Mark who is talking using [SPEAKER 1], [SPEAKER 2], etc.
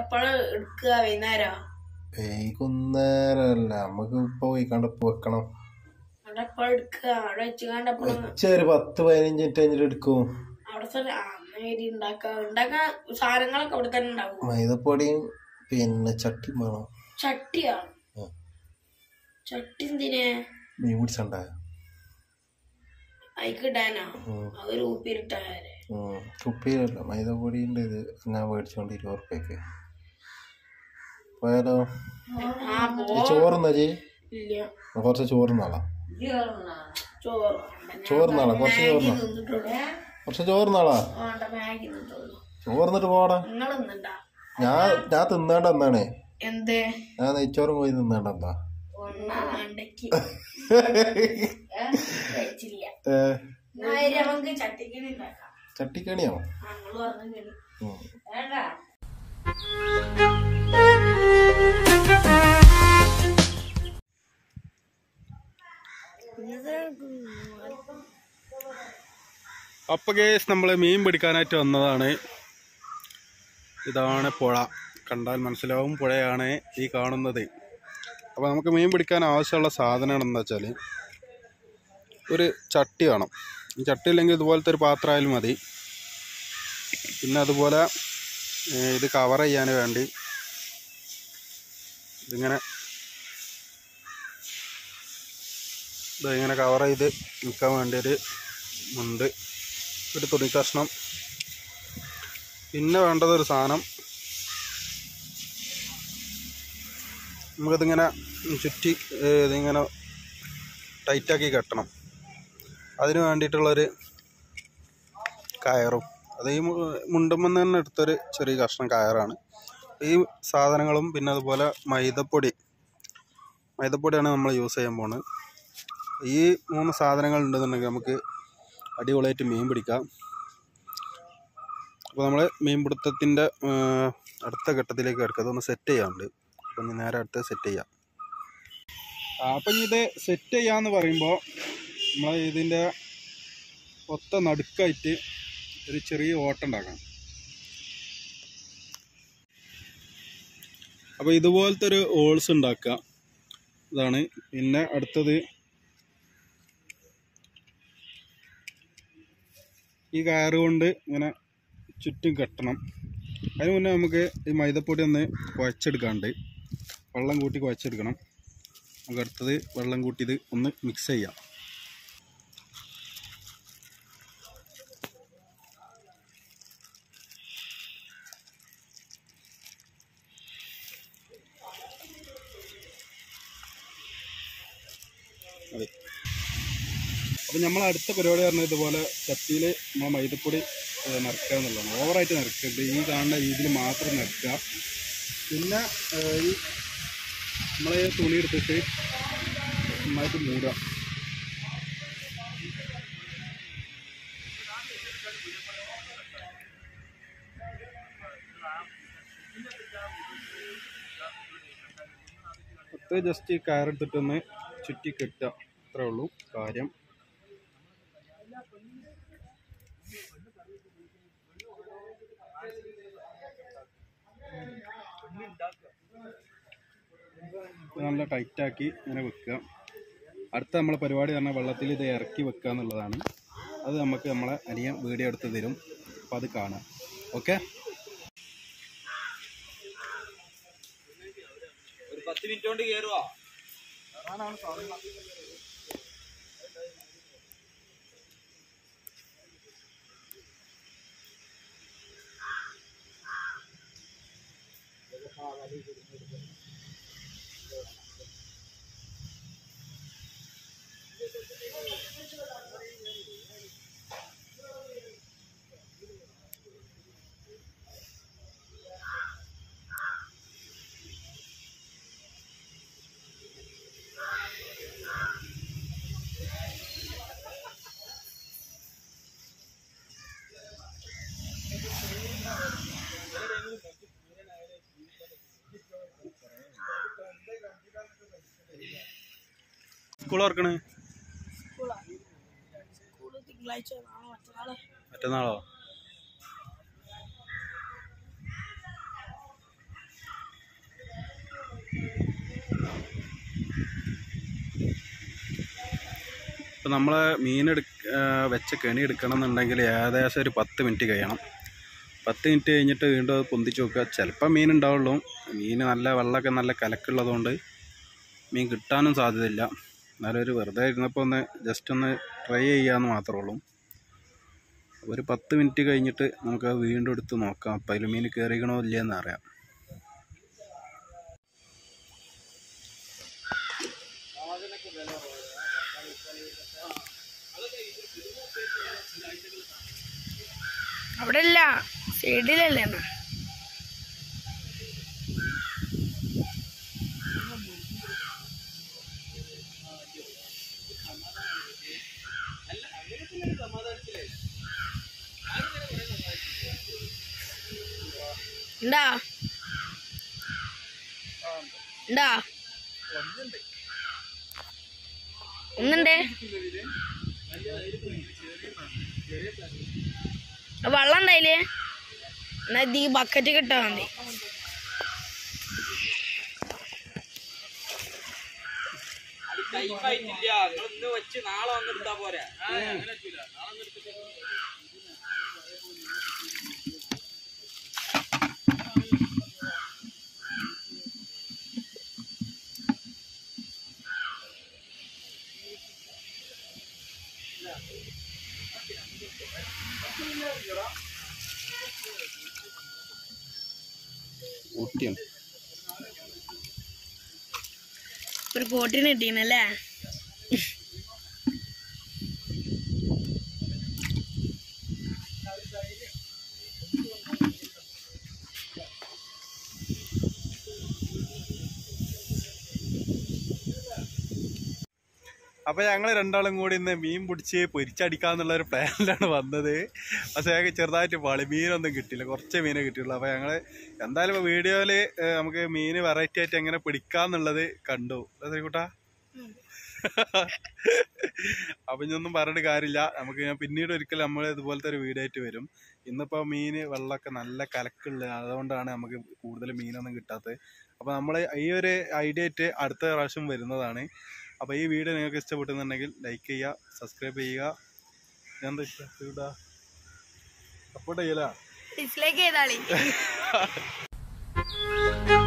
[SPEAKER 1] വൈകുന്നേരമല്ല, നമുക്ക് ഇപ്പൊ പോയി കണ്ടപ്പോ വെക്കണം. ഒരു 10-15 മിനിറ്റ് കഴിഞ്ഞിട്ട് എടുക്കും. മൈദപ്പൊടിയും പിന്നെ ചട്ടിയും വേണം.
[SPEAKER 2] ചട്ടിയാ? ചട്ടി എന്തിനാ?
[SPEAKER 1] മീൻ പിടിച്ചണ്ട കുപ്പിയിലല്ല, മൈദപ്പൊടിന്റെ ഇത് ഞാൻ മേടിച്ചോണ്ട് 20 ഉറുപ്പ്യക്ക്. പോയാലോ? ചോറുന്നാ ജി? കുറച്ച് ചോറുന്നാളാ. കുറച്ച് ചോറുന്നാളാ. ചോറിന്നിട്ട് പോടാ. ഞാൻ തിന്നേണ്ട എന്നാണ്. ഞാൻ നെയ്ച്ചോറും പോയി തിന്നേണ്ട എന്താ? ചട്ടിക്കണിയോ?
[SPEAKER 3] അപ്പൊ ഗേസ് നമ്മള് മീൻ പിടിക്കാനായിട്ട് വന്നതാണ്. ഇതാണ് പുഴ, കണ്ടാൽ മനസ്സിലാവും പുഴയാണ് ഈ കാണുന്നത്. അപ്പൊ നമുക്ക് മീൻ പിടിക്കാൻ ആവശ്യമുള്ള സാധനം എന്താ വെച്ചാല് ഒരു ചട്ടി വേണം. ഈ ചട്ടി ഇല്ലെങ്കിൽ ഇതുപോലത്തെ ഒരു പാത്രമായാലും മതി. പിന്നെ അതുപോലെ ഇത് കവർ ചെയ്യാൻ വേണ്ടി ഇതിങ്ങനെ കവർ ചെയ്ത് നിൽക്കാൻ വേണ്ടി ഒരു മുണ്ട്, ഒരു തുണി കഷ്ണം. പിന്നെ വേണ്ടതൊരു സാധനം, നമുക്കിതിങ്ങനെ ചുറ്റി ഇതിങ്ങനെ ടൈറ്റാക്കി കെട്ടണം. അതിന് വേണ്ടിയിട്ടുള്ളൊരു കയറും, അത് ഈ മുണ്ടുമെന്ന് തന്നെ എടുത്തൊരു ചെറിയ കഷ്ണം കയറാണ്. ഈ സാധനങ്ങളും പിന്നെ അതുപോലെ മൈദപ്പൊടിയാണ് നമ്മൾ യൂസ് ചെയ്യാൻ പോകുന്നത്. ഈ 3 സാധനങ്ങൾ ഉണ്ടെന്നുണ്ടെങ്കിൽ നമുക്ക് അടിപൊളിയായിട്ട് മീൻ പിടിക്കാം. അപ്പോൾ നമ്മൾ മീൻപിടുത്തത്തിൻ്റെ അടുത്ത ഘട്ടത്തിലേക്ക് കിടക്കുക. അതൊന്ന് സെറ്റ് ചെയ്യാറുണ്ട്. അപ്പം നേരെ അടുത്ത് സെറ്റ് ചെയ്യാം. അപ്പം ഇത് സെറ്റ് ചെയ്യാന്ന് പറയുമ്പോൾ നമ്മൾ ഇതിൻ്റെ ഒത്ത നടുക്കായിട്ട് ഒരു ചെറിയ ഓട്ടം ഉണ്ടാക്കണം. അപ്പോൾ ഇതുപോലത്തെ ഒരു ഹോൾസ് ഉണ്ടാക്കുക, ഇതാണ്. പിന്നെ അടുത്തത് ഈ കയറ് കൊണ്ട് ഇങ്ങനെ ചുറ്റും കെട്ടണം. അതിന് മുന്നേ നമുക്ക് ഈ മൈദപ്പൊടി ഒന്ന് കുഴച്ചെടുക്കാണ്ട്, വെള്ളം കൂട്ടി കുഴച്ചെടുക്കണം. നമുക്ക് അടുത്തത് വെള്ളം കൂട്ടി ഇത് ഒന്ന് മിക്സ് ചെയ്യാം. അതെ. അപ്പം നമ്മൾ അടുത്ത പരിപാടി പറഞ്ഞാൽ ഇതുപോലെ ചട്ടിയിൽ നമ്മൾ മൈദപ്പൊടി നിറക്കുക എന്നുള്ളതാണ്. ഓവറായിട്ട് നിറക്കരുത്, ഈ കാണുന്ന രീതിയിൽ മാത്രം നിറക്കുക. പിന്നെ ഈ നമ്മൾ തുണി എടുത്തിട്ട് നന്നായിട്ട് മൂടുക. ജസ്റ്റ് ഈ കയറെടുത്തിട്ടൊന്ന് ചുറ്റി കെട്ടുക, അത്രേ ഉള്ളൂ കാര്യം. നല്ല ടൈറ്റാക്കി ഇങ്ങനെ വെക്കുക. അടുത്ത നമ്മളെ പരിപാടി പറഞ്ഞാൽ വെള്ളത്തിൽ ഇത് ഇറക്കി വെക്കുക എന്നുള്ളതാണ്. അത് നമുക്ക് നമ്മളെ അനിയൻ വീഡിയോ എടുത്ത് തരും, അപ്പോൾ അത് കാണാം. ഓക്കെ, ഒരു 10 മിനിറ്റ് കൊണ്ട് കയറുക. സ്കൂൾ ഓർക്കണേ മറ്റന്നാളോ? അപ്പോൾ നമ്മൾ വെച്ച കെണി എടുക്കണം എന്നുണ്ടെങ്കിൽ ഏകദേശം ഒരു 10 മിനിറ്റ് കഴിയണം. 10 മിനിറ്റ് കഴിഞ്ഞിട്ട് വീണ്ടും അത് പൊന്തിച്ച് നോക്കുക. ചിലപ്പോൾ മീൻ ഉണ്ടാവുള്ളൂ. മീൻ നല്ല വെള്ളമൊക്കെ നല്ല കലക്കുള്ളതുകൊണ്ട് മീൻ കിട്ടാനും സാധ്യതയില്ല. എന്നാലും ഒരു വെറുതെ ഇരുന്നപ്പോൾ ജസ്റ്റ് ഒന്ന് ട്രൈ ചെയ്യാമെന്ന് മാത്രമേ ഉള്ളൂ. ഒരു 10 മിനിറ്റ് കഴിഞ്ഞിട്ട് നമുക്ക് വീണ്ടും എടുത്ത് നോക്കാം. അപ്പം അതിൽ മീൻ കയറിക്കണോ ഇല്ലയെന്ന് അറിയാം.
[SPEAKER 2] അവിടെ അല്ല, സൈഡിലല്ലേ? ഉണ്ടാ ഉണ്ടാ ഒന്നുണ്ടേ? വെള്ളം ഉണ്ടായില്ലേ? എന്നാ ഇത് ഈ ബക്കറ്റ് കിട്ടാ മതി.
[SPEAKER 4] നാളെ വന്നെടുത്താ പോരാ.
[SPEAKER 2] ഒരു കോട്ടിന് കിട്ടീനല്ലേ?
[SPEAKER 3] അപ്പോൾ ഞങ്ങൾ രണ്ടാളും കൂടി ഇന്ന് മീൻ പിടിച്ച് പൊരിച്ചടിക്കാന്നുള്ളൊരു പ്ലാനിലാണ് വന്നത്. പക്ഷേ ഞങ്ങൾക്ക് ചെറുതായിട്ട് പാളി, മീനൊന്നും കിട്ടിയില്ല, കുറച്ച് മീനെ കിട്ടിയുള്ളൂ. അപ്പോൾ ഞങ്ങൾ എന്തായാലും ഇപ്പോൾ വീഡിയോയിൽ നമുക്ക് മീൻ വെറൈറ്റി ആയിട്ട് എങ്ങനെ പിടിക്കാന്നുള്ളത് കണ്ടു. അതെ കൂട്ടാ? അപ്പം ഇതൊന്നും പറഞ്ഞിട്ട് കാര്യമില്ല. ഞാൻ പിന്നീട് ഒരിക്കലും നമ്മൾ ഇതുപോലത്തെ ഒരു വീഡിയോ ആയിട്ട് വരും. ഇന്നിപ്പോൾ മീൻ വെള്ളമൊക്കെ നല്ല കലക്കുള്ളത്, അതുകൊണ്ടാണ് നമുക്ക് കൂടുതൽ മീനൊന്നും കിട്ടാത്തത്. അപ്പോൾ നമ്മൾ ഈ ഒരു ഐഡിയ ആയിട്ട് അടുത്ത പ്രാവശ്യം വരുന്നതാണ്. അപ്പോൾ ഈ വീഡിയോ നിങ്ങൾക്ക് ഇഷ്ടപ്പെട്ടെന്നുണ്ടെങ്കിൽ ലൈക്ക് ചെയ്യുക, സബ്സ്ക്രൈബ് ചെയ്യുക. എന്താ ഇഷ്ടം സപ്പോർട്ട് ചെയ്യല,
[SPEAKER 2] ഡിസ്ലൈക്ക് ചെയ്താളി.